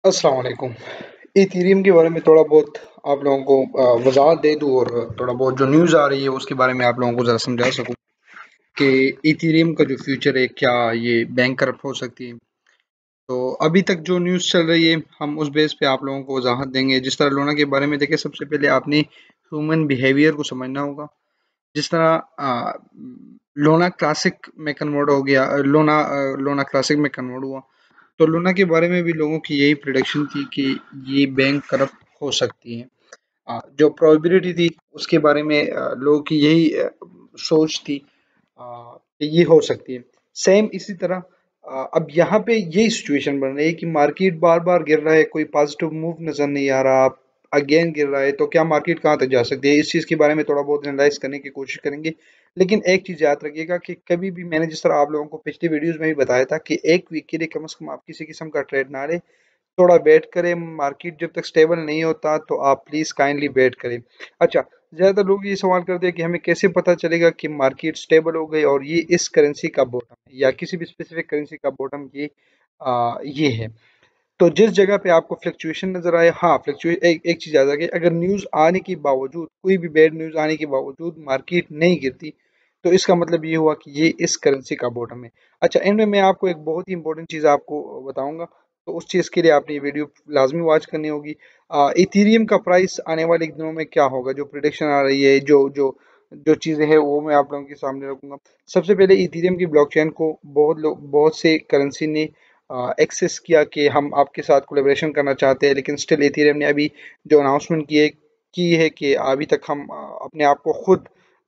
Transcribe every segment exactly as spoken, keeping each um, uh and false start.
अस्सलाम वालेकुम। इथीरियम के बारे में थोड़ा बहुत आप लोगों को अ, वज़ाहत दे दूँ और थोड़ा बहुत जो न्यूज़ आ रही है उसके बारे में आप लोगों को ज़रा समझा सकूँ कि इथीरियम का जो फ्यूचर है क्या ये बैंक करप्ट हो सकती है। तो अभी तक जो न्यूज़ चल रही है हम उस बेस पे आप लोगों को वज़ाहत देंगे। जिस तरह लूना के बारे में देखें, सबसे पहले आपने ह्यूमन बिहेवियर को समझना होगा। जिस तरह अ, लूना क्लासिक में कन्वर्ट हो गया, अ, लूना अ, लूना क्लासिक में कन्वर्ट हुआ, तो लूना के बारे में भी लोगों की यही प्रिडिक्शन थी कि ये बैंक करप्ट हो सकती है। अ, जो प्रोबेबिलिटी थी उसके बारे में अ, लोगों की यही अ, सोच थी अ, कि ये हो सकती है। सेम इसी तरह अ, अब यहाँ पे यही सिचुएशन बन रही है कि मार्केट बार-बार गिर रहा है, कोई पॉजिटिव मूव नज़र नहीं आ रहा, अगेन गिर रहा है, तो क्या मार्केट कहाँ तक जा सकती है? इस चीज़ के बारे में थोड़ा बहुत एनालाइज़ करने की कोशिश करेंगे। लेकिन एक चीज़ याद रखिएगा कि कभी भी मैंने जिस तरह आप लोगों को पिछली वीडियोज़ में भी बताया था कि एक वीक के लिए कम से कम आप किसी किस्म का ट्रेड ना लें, थोड़ा वेट करें, मार्केट जब तक स्टेबल नहीं होता तो आप प्लीज़ काइंडली वेट करें। अच्छा, ज़्यादातर लोग ये सवाल करते हैं कि हमें कैसे पता चलेगा कि मार्केट स्टेबल हो गई और ये इस करेंसी का बॉटम है या किसी भी स्पेसिफिक करेंसी का बॉटम ये आ, ये है। तो जिस जगह पे आपको फ्लक्चुएशन नज़र आए, हाँ, फ्लक्चुए एक एक चीज़ याद रखिए, अगर न्यूज़ आने के बावजूद, कोई भी बैड न्यूज़ आने के बावजूद मार्केट नहीं गिरती, तो इसका मतलब ये हुआ कि ये इस करेंसी का बॉटम है। अच्छा, एंड में मैं आपको एक बहुत ही इंपॉर्टेंट चीज़ आपको बताऊँगा, तो उस चीज़ के लिए आपने ये वीडियो लाज़मी वॉच करनी होगी। अ, इथीरियम का प्राइस आने वाले दिनों में क्या होगा, जो प्रेडिक्शन आ रही है, जो जो जो चीज़ें हैं, वो मैं आप लोगों के सामने रखूँगा। सबसे पहले इथीरियम की ब्लॉकचेन को बहुत लोग बहुत से करेंसी ने एक्सेस किया कि हम आपके साथ कोलेब्रेशन करना चाहते हैं, लेकिन स्टिल इथेरियम ने अभी जो अनाउंसमेंट की है की है कि अभी तक हम अ, अपने आप को खुद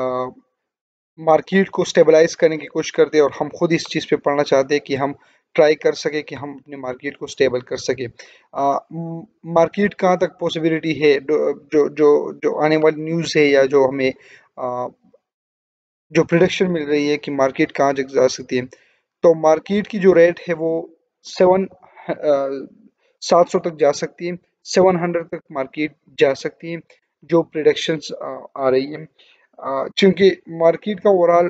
मार्केट को स्टेबलाइज करने की कोशिश करते हैं और हम खुद इस चीज़ पे पढ़ना चाहते हैं कि हम ट्राई कर सके कि हम अपने मार्केट को स्टेबल कर सके। मार्केट कहाँ तक पॉसिबिलिटी है, जो जो जो जो आने वाली न्यूज़ है या जो हमें अ, जो प्रिडिक्शन मिल रही है कि मार्केट कहाँ तक जा सकती है, तो मार्केट की जो रेट है वो सेवन सात सौ तक जा सकती है, सेवन हंड्रेड तक मार्केट जा सकती है, जो प्रिडिक्शंस आ रही है। अ, चूंकि मार्केट का ओवरऑल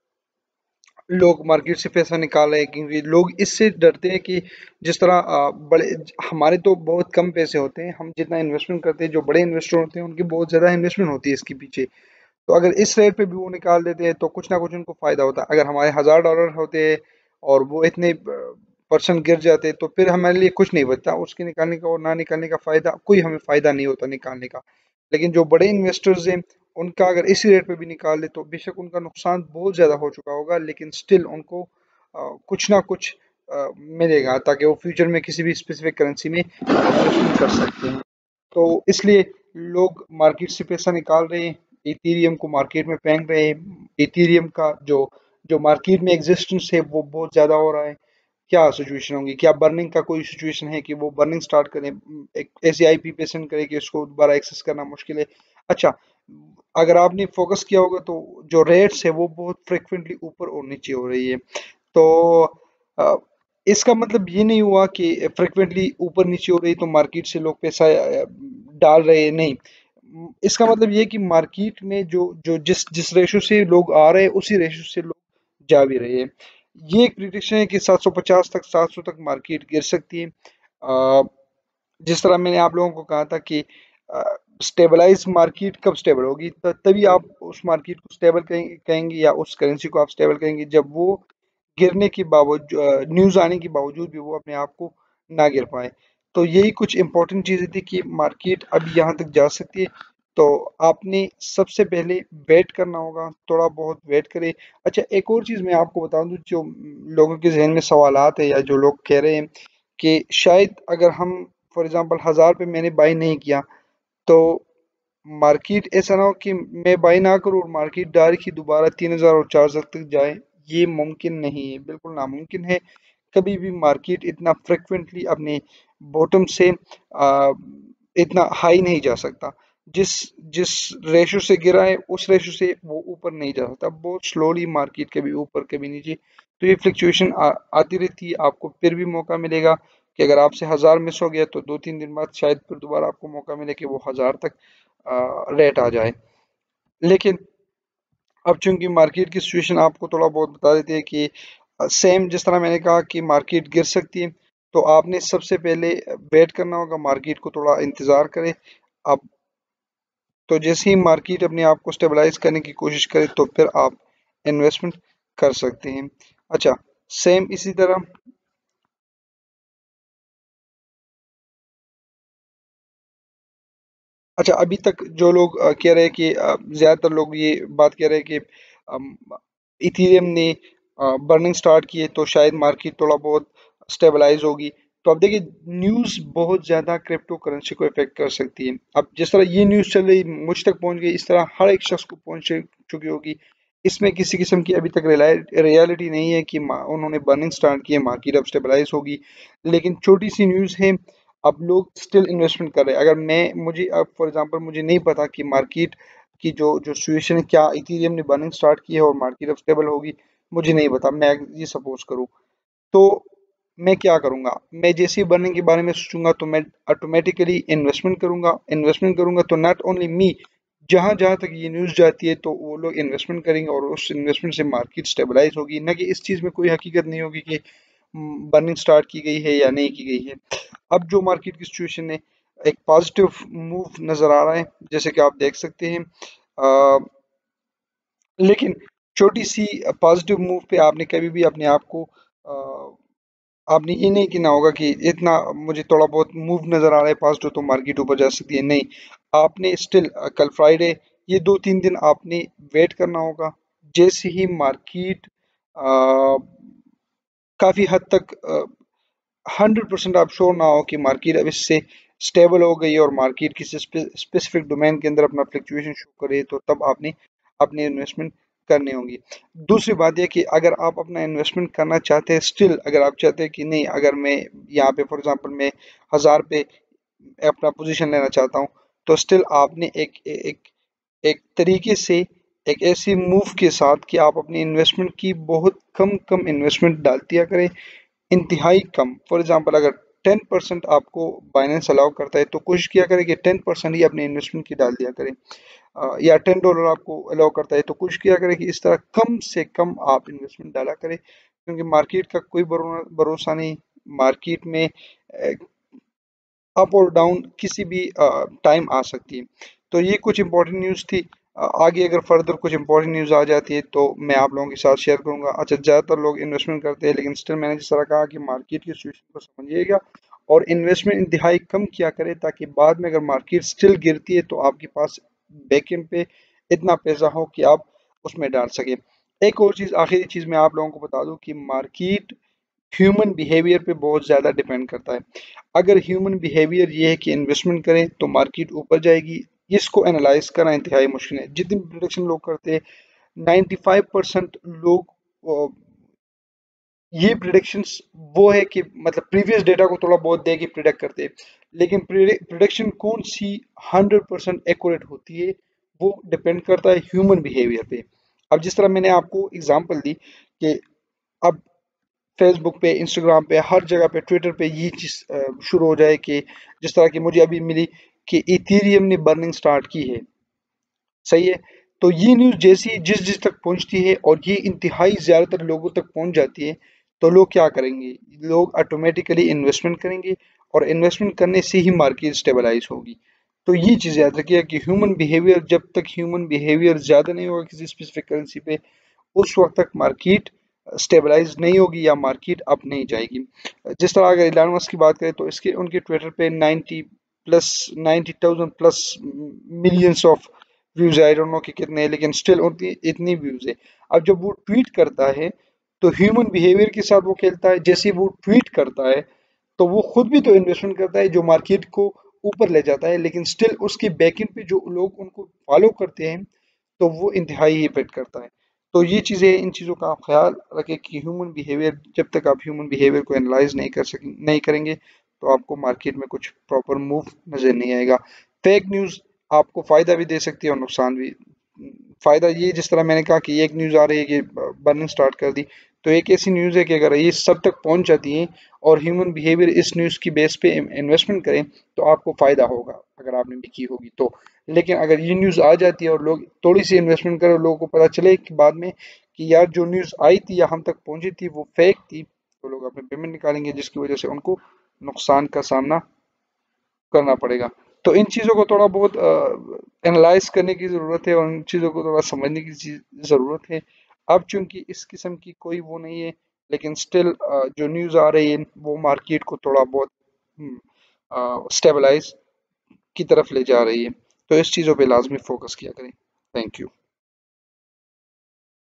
लोग मार्केट से पैसा निकाल रहे हैं, क्योंकि लोग इससे डरते हैं कि जिस तरह अ, बड़े हमारे तो बहुत कम पैसे होते हैं, हम जितना इन्वेस्टमेंट करते हैं, जो बड़े इन्वेस्टर होते हैं उनकी बहुत ज़्यादा इन्वेस्टमेंट होती है इसके पीछे। तो अगर इस रेट पे भी वो निकाल देते हैं तो कुछ ना कुछ उनको फायदा होता है। अगर हमारे हजार डॉलर होते हैं और वो इतने परसेंट गिर जाते तो फिर हमारे लिए कुछ नहीं बचता, उसके निकालने का और ना निकालने का फायदा, कोई हमें फायदा नहीं होता निकालने का। लेकिन जो बड़े इन्वेस्टर्स हैं, उनका अगर इसी रेट पे भी निकाल ले तो बेशक उनका नुकसान बहुत ज़्यादा हो चुका होगा, लेकिन स्टिल उनको अ, कुछ ना कुछ अ, मिलेगा ताकि वो फ्यूचर में किसी भी स्पेसिफिक करेंसी में इन्वेस्टमेंट कर सकते हैं। तो इसलिए लोग मार्केट से पैसा निकाल रहे हैं, इथीरियम को मार्केट में फेंक रहे हैं। इथीरियम का जो जो मार्केट में एग्जिस्टेंस है वो बहुत ज़्यादा हो रहा है। क्या सिचुएशन होगी, क्या बर्निंग का कोई सिचुएशन है कि वो बर्निंग स्टार्ट करें, एक ऐसी आईपी पे सेंड करें कि उसको दोबारा एक्सेस करना मुश्किल है। अच्छा, अगर आपने फोकस किया होगा तो जो रेट्स है वो बहुत फ्रिक्वेंटली ऊपर और नीचे हो रही है। तो अ, इसका मतलब ये नहीं हुआ कि फ्रिक्वेंटली ऊपर नीचे हो रही तो मार्केट से लोग पैसा अ, डाल रहे हैं, नहीं। म, इसका मतलब ये है कि मार्केट में जो जो जिस जिस रेशो से लोग आ रहे हैं उसी रेशो से लोग जा भी रहे हैं। ये एक प्रिडिक्शन है कि सात सौ पचास तक, सात सौ तक मार्केट गिर सकती है। अ, जिस तरह मैंने आप लोगों को कहा था कि स्टेबलाइज मार्केट कब स्टेबल होगी, त- तभी आप उस मार्केट को स्टेबल कहेंगे कहेंगे या उस करेंसी को आप स्टेबल कहेंगे जब वो गिरने के बावजूद, न्यूज़ आने के बावजूद भी वो अपने आप को ना गिर पाए। तो यही कुछ इंपॉर्टेंट चीज़ें थी कि मार्केट अभी यहाँ तक जा सकती है। तो आपने सबसे पहले वेट करना होगा, थोड़ा बहुत वेट करें। अच्छा, एक और चीज़ मैं आपको बता दूं, जो लोगों के जहन में सवालात है या जो लोग कह रहे हैं कि शायद अगर हम फॉर एग्जांपल हज़ार पे मैंने बाई नहीं किया तो मार्केट ऐसा ना हो कि मैं बाई ना करूँ और मार्केट डायरेक्ट ही दोबारा तीन हज़ार और चार हज़ार तक जाए। ये मुमकिन नहीं है, बिल्कुल नामुमकिन है। कभी भी मार्केट इतना फ्रिक्वेंटली अपने बॉटम से आ, इतना हाई नहीं जा सकता। जिस जिस रेशो से गिरा है उस रेशो से वो ऊपर नहीं जा सकता, बहुत स्लोली मार्केट कभी ऊपर कभी नीचे। तो ये फ्लक्चुएशन आती रहती है, आपको फिर भी मौका मिलेगा कि अगर आपसे हज़ार मिस हो गया तो दो तीन दिन बाद शायद फिर दोबारा आपको मौका मिले कि वो हज़ार तक रेट आ जाए। लेकिन अब चूंकि मार्केट की सिचुएशन आपको थोड़ा बहुत बता देती है कि सेम जिस तरह मैंने कहा कि मार्केट गिर सकती है, तो आपने सबसे पहले वेट करना होगा, मार्केट को थोड़ा इंतज़ार करें। अब तो जैसे ही मार्केट अपने आप को स्टेबलाइज करने की कोशिश करे तो फिर आप इन्वेस्टमेंट कर सकते हैं। अच्छा, सेम इसी तरह अच्छा, अभी तक जो लोग अ, कह रहे हैं कि अ, ज़्यादातर लोग ये बात कह रहे हैं कि अम, इथीरियम ने बर्निंग स्टार्ट की है तो शायद मार्केट थोड़ा बहुत स्टेबलाइज होगी। तो अब देखिए, न्यूज़ बहुत ज़्यादा क्रिप्टो करेंसी को इफेक्ट कर सकती है। अब जिस तरह ये न्यूज़ चल रही मुझ तक पहुंच गई, इस तरह हर एक शख्स को पहुंच चुकी होगी। इसमें किसी किस्म की अभी तक रियलिटी नहीं है कि मा- उन्होंने बर्निंग स्टार्ट की है, मार्केट अब स्टेबलाइज होगी। लेकिन छोटी सी न्यूज़ है, अब लोग स्टिल इन्वेस्टमेंट कर रहे हैं। अगर मैं मुझे अब फॉर एग्जांपल मुझे नहीं पता कि मार्केट की जो जो सिचुएशन है, क्या इथेरियम ने बर्निंग स्टार्ट की है और मार्केट अब स्टेबल होगी, मुझे नहीं पता। मैं ये सपोज करूँ तो मैं क्या करूंगा, मैं जैसे ही बर्निंग के बारे में सोचूंगा तो मैं ऑटोमेटिकली इन्वेस्टमेंट करूंगा। इन्वेस्टमेंट करूंगा तो नॉट ओनली मी, जहां जहां तक ये न्यूज़ जाती है तो वो लोग इन्वेस्टमेंट करेंगे और उस इन्वेस्टमेंट से मार्केट स्टेबलाइज होगी। ना कि इस चीज़ में कोई हकीकत नहीं होगी कि बर्निंग स्टार्ट की गई है या नहीं की गई है। अब जो मार्केट की सिचुएशन है, एक पॉजिटिव मूव नजर आ रहा है जैसे कि आप देख सकते हैं। अ, लेकिन छोटी सी पॉजिटिव मूव पे आपने कभी भी अपने आप को अ, आपने ये नहीं कहना होगा कि इतना मुझे थोड़ा बहुत मूव नजर आ रहा है पॉजिटिव तो मार्केट ऊपर जा सकती है, नहीं। आपने स्टिल कल फ्राइडे, ये दो तीन दिन आपने वेट करना होगा। जैसे ही मार्केट काफी हद तक हंड्रेड परसेंट आप श्योर ना हो कि मार्केट अब इससे स्टेबल हो गई है और मार्केट किसी स्पेसिफिक डोमेन के अंदर अपना फ्लक्चुएशन शो करे, तो तब आपने अपने इन्वेस्टमेंट करनी होंगी। दूसरी बात यह कि अगर आप अपना इन्वेस्टमेंट करना चाहते हैं, स्टिल अगर आप चाहते हैं कि नहीं, अगर मैं यहाँ पे फॉर एग्जांपल मैं हजार पे अपना पोजीशन लेना चाहता हूँ, तो स्टिल आपने एक एक एक तरीके से एक ऐसी मूव के साथ कि आप अपनी इन्वेस्टमेंट की बहुत कम कम इन्वेस्टमेंट डाल दिया करें, इंतहाई कम। फॉर एग्जांपल अगर टेन परसेंट आपको बाइनेंस अलाउ करता है तो कोशिश किया करें कि टेन परसेंट ही अपने इन्वेस्टमेंट की डाल दिया करें। अ, या टेन डॉलर आपको अलाउ करता है तो कोशिश किया करें कि इस तरह कम से कम आप इन्वेस्टमेंट डाला करें, क्योंकि मार्केट का कोई भरो- भरोसा नहीं। मार्केट में अप और डाउन किसी भी टाइम आ सकती है। तो ये कुछ इंपॉर्टेंट न्यूज़ थी। अ, आगे अगर फर्दर कुछ इंपॉर्टेंट न्यूज़ आ जाती है तो मैं आप लोगों के साथ शेयर करूंगा। अच्छा, ज़्यादातर लोग इन्वेस्टमेंट करते हैं लेकिन स्टिल मैंने जिस तरह कहा कि मार्केट की सिचुएशन को समझिएगा और इन्वेस्टमेंट इंतहाई कम किया करें, ताकि बाद में अगर मार्केट स्टिल गिरती है तो आपके पास बैकएंड पे इतना पैसा हो कि आप उसमें डाल सके। एक और चीज़, आखिरी चीज़ मैं आप लोगों को बता दूं कि मार्केट ह्यूमन बिहेवियर पे बहुत ज़्यादा डिपेंड करता है। अगर ह्यूमन बिहेवियर ये है कि इन्वेस्टमेंट करें तो मार्केट ऊपर जाएगी, इसको एनालाइज करना इंतहाई मुश्किल है। जितनी प्रोडिक्शन लोग करते हैं, नाइन्टी फाइव परसेंट लोग अ, ये प्रिडिक्शंस वो है कि मतलब प्रीवियस डेटा को थोड़ा बहुत दे के प्रिडिक्ट करते हैं, लेकिन प्रिडिक्शन कौन सी हंड्रेड परसेंट एक्यूरेट होती है वो डिपेंड करता है ह्यूमन बिहेवियर पे। अब जिस तरह मैंने आपको एग्जांपल दी कि अब फेसबुक पे, इंस्टाग्राम पे, हर जगह पे, ट्विटर पे ये चीज अ, शुरू हो जाए कि जिस तरह की मुझे अभी मिली कि इथेरियम ने बर्निंग स्टार्ट की है। सही है। तो ये न्यूज़ जैसी ही जिस जिस तक पहुंचती है और ये इंतहाई ज्यादातर लोगों तक पहुंच जाती है, तो लोग क्या करेंगे, लोग ऑटोमेटिकली इन्वेस्टमेंट करेंगे और इन्वेस्टमेंट करने से ही मार्केट स्टेबलाइज होगी। तो ये चीज़ याद रखिए कि ह्यूमन बिहेवियर, जब तक ह्यूमन बिहेवियर ज़्यादा नहीं होगा किसी स्पेसिफिक करेंसी पे, उस वक्त तक मार्केट स्टेबलाइज नहीं होगी या मार्केट अप नहीं जाएगी। जिस तरह अगर इलान मस्क की बात करें तो इसके उनके ट्विटर पे ninety plus ninety thousand plus millions of views, I don't know कि कितने हैं, लेकिन स्टिल उनकी इतनी व्यूज है। अब जब वो ट्वीट करता है तो ह्यूमन बिहेवियर के साथ वो खेलता है। जैसे ही वो ट्वीट करता है तो वो खुद भी तो इन्वेस्टमेंट करता है जो मार्केट को ऊपर ले जाता है, लेकिन स्टिल उसके बैकएंड पे जो लोग उनको फॉलो करते हैं तो वो इंतहाई इफेक्ट करता है। तो ये चीज़ें, इन चीज़ों का आप ख्याल रखें कि ह्यूमन बिहेवियर, जब तक आप ह्यूमन बिहेवियर को एनालाइज नहीं कर सकें नहीं करेंगे तो आपको मार्केट में कुछ प्रॉपर मूव नज़र नहीं आएगा। फेक न्यूज़ आपको फ़ायदा भी दे सकती है और नुकसान भी। फ़ायदा ये, जिस तरह मैंने कहा कि एक न्यूज़ आ रही है कि बर्निंग स्टार्ट कर दी, तो एक ऐसी न्यूज़ है कि अगर ये सब तक पहुंच जाती है और ह्यूमन बिहेवियर इस न्यूज़ की बेस पे इन्वेस्टमेंट करें तो आपको फ़ायदा होगा अगर आपने भी की होगी तो। लेकिन अगर ये न्यूज़ आ जाती है और लोग थोड़ी सी इन्वेस्टमेंट करें और लोगों को पता चले कि बाद में कि यार जो न्यूज़ आई थी या हम तक पहुंची थी वो फेक थी, तो लोग अपने पेमेंट निकालेंगे, जिसकी वजह से उनको नुकसान का सामना करना पड़ेगा। तो इन चीज़ों को थोड़ा बहुत एनालाइज करने की ज़रूरत है और इन चीज़ों को थोड़ा समझने की ज़रूरत है। अब चूंकि इस किस्म की कोई वो नहीं है, लेकिन स्टिल जो न्यूज़ आ रही है वो मार्केट को थोड़ा बहुत स्टेबलाइज की तरफ ले जा रही है। तो इस चीज़ों पे लाजमी फोकस किया करें। Thank you.